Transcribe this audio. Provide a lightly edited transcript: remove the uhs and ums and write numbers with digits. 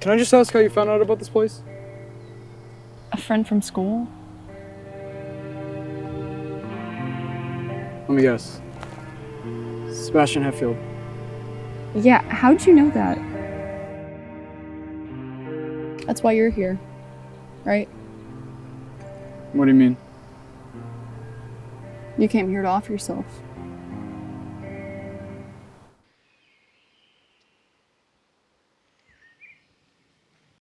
Can I just ask how you found out about this place? A friend from school? Let me guess. Sebastian Hetfield. Yeah, how'd you know that? That's why you're here, right? What do you mean? You came here to off yourself.